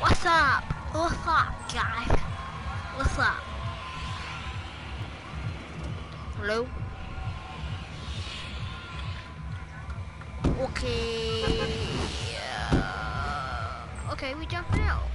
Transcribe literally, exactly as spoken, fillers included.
What's up? What's up, guys? What's up? Hello? Okay. Uh, okay, we jumping out.